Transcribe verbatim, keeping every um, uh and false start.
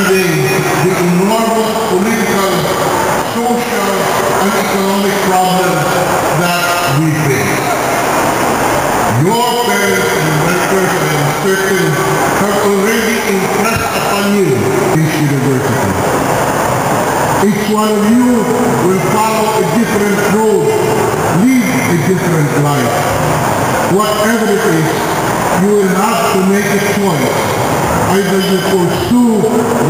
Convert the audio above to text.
the enormous political, social, and economic problems that we face. Your parents and mentors, I am certain, have already impressed upon you this university. Each one of you will follow a different road, lead a different life. Whatever it is, you will have to make a choice. Either you pursue